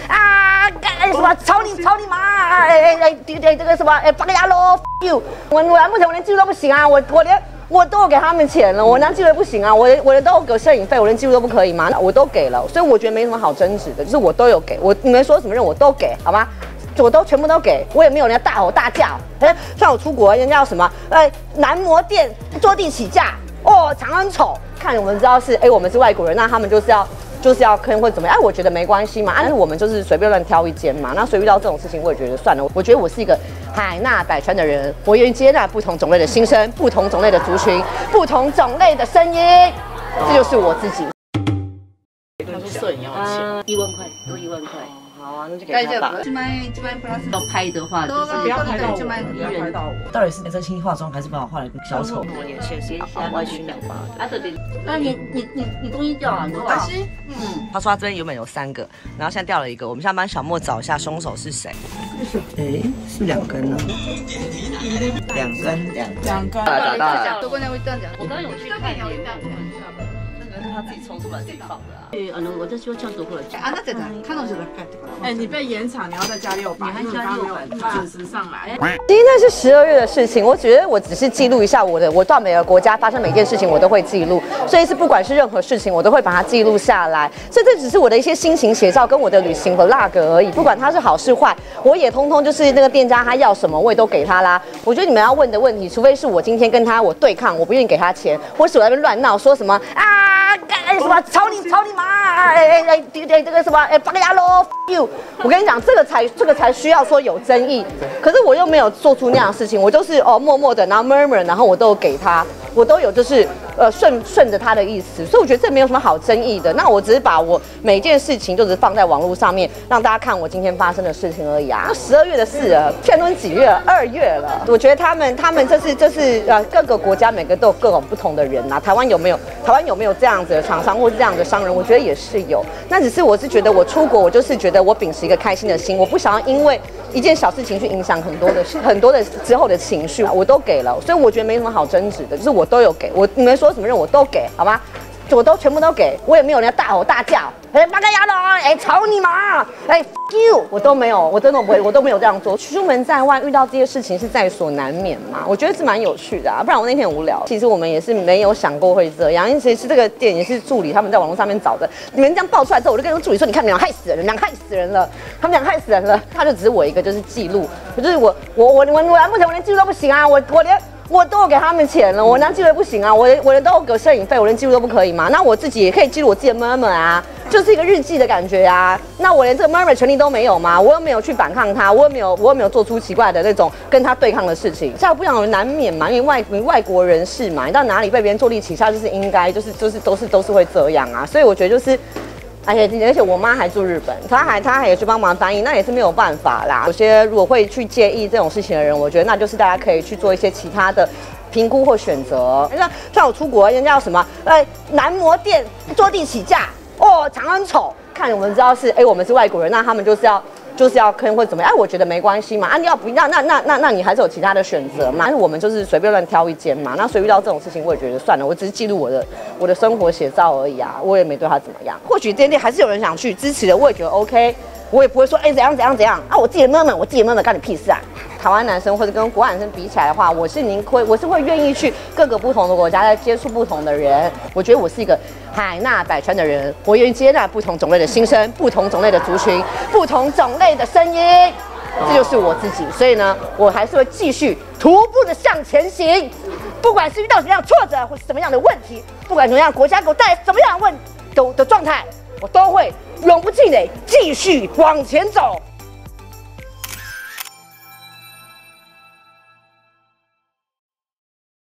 啊，什么操你妈，这个什么八个牙喽 ，you， 我目前我连记录都不行啊，我都有给他们钱了，我连记录都不行啊，我的都有给摄影费，我连记录都不可以吗？我都给了，所以我觉得没什么好争执的，就是我都有给，你们说什么任务我都给，好吗？我都全部都给，我也没有人家大吼大叫。像我出国，人家要什么男模店坐地起价，长很丑，看我们知道是我们是外国人，那他们就是要坑或怎么样？我觉得没关系嘛，但是我们就是随便乱挑一间嘛。那所以遇到这种事情，我也觉得算了。我觉得我是一个海纳百川的人，我愿意接纳不同种类的心声、不同种类的族群、不同种类的声音，这就是我自己。 他说摄影要钱 ，1万块，都1万块。 好啊，那就给他吧。 要拍的话，就是不要拍到我，不要拍到我。 到底是真心化妆，还是把我画得跟小丑？ 我也是，先歪曲两把。啊对，那你东西掉了，你没关系。 他说他这边原本有3个，然后现在掉了1个。我们现在帮小莫找一下凶手是谁。是2根呢？2根。 找到了。我刚有去看节目。是他自己抽出来自己放的啊。私はちゃんとほら。 あなただ、彼女が帰ってくる。 你被延长，你要再加600，因为刚刚没有准时上来。 其实那是12月的事情，我觉得我只是记录一下我到每个国家发生每件事情，我都会记录，所以是不管是任何事情，我都会把它记录下来。所以这只是我的一些心情写照跟我的旅行vlog而已，不管它是好是坏，我也通通就是那个店家他要什么，我也都给他啦。我觉得你们要问的问题，除非是我今天跟我对抗，我不愿意给他钱，或是我在那边乱闹，说什么啊，什么操你妈，这个什么八个牙喽 you， 我跟你讲，这个才需要说有争议。可是我又没有做出那样的事情，我就是默默的，然后 murmur， 然后我都有给他，我都有就是顺着他的意思，所以我觉得这没有什么好争议的。那我只是把我每件事情就只是放在网络上面，让大家看我今天发生的事情而已啊。12月的事了，现在都是几月了？2月了。我觉得他们这是各个国家每个都有各种不同的人啊。台湾有没有这样子的厂商或是这样的商人？我觉得也是有。那只是我是觉得我出国，我就是觉得我秉持一个开心的心，我不想要因为一件小事情去影响很多的之后的情绪，我都给了，所以我觉得没什么好争执的，就是我都有给，你们说什么任务我都给，好吗？我都全部都给，我也没有人家大吼大叫，八个牙喽，吵你妈，fuck you， 我都没有，我真的不会，我都没有这样做。出门在外遇到这些事情是在所难免嘛，我觉得是蛮有趣的啊，不然我那天很无聊。其实我们也是没有想过会这样，因为其实这个店也是助理他们在网络上面找的。你们这样爆出来之后，我就跟助理说，你看你们俩害死人了，他们俩害死人了。他就只是我一个就是记录，就是我目前我连记录都不行啊，我都有给他们钱了，我连记录都不行啊，我的都有给摄影费，我连记录都不可以吗？那我自己也可以记录我自己的 murmur 啊，就是一个日记的感觉啊。那我连这个 murmur 权利都没有吗？我又没有去反抗他，我又没有做出奇怪的那种跟他对抗的事情。这样不想难免嘛，因为外国人士嘛，你到哪里被别人坐地起价，就是应该都是会这样啊。所以我觉得就是。而且我妈还住日本，她还也去帮忙翻译，那也是没有办法啦。有些如果会去介意这种事情的人，我觉得那就是大家可以去做一些其他的评估或选择。像我出国，人家要什么男模店坐地起价，长很丑，看我们知道是我们是外国人，那他们就是要坑或怎么样？我觉得没关系嘛。你要不那你还是有其他的选择嘛。但是我们就是随便乱挑一间嘛。那所以遇到这种事情，我也觉得算了，我只是记录我的生活写照而已啊，我也没对他怎么样。或许这间店还是有人想去支持的，我也觉得 OK。我也不会说怎样啊，我自己的妹干你屁事啊！台湾男生或者跟国外男生比起来的话，我是会愿意去各个不同的国家，在接触不同的人。我觉得我是一个海纳百川的人，我愿意接纳不同种类的心声、不同种类的族群、不同种类的声音，这就是我自己。所以呢，我还是会继续徒步的向前行，不管是遇到什么样的挫折或是什么样的问题，不管什么样国家给我带来什么样的状态，我都会永不气馁，继续往前走。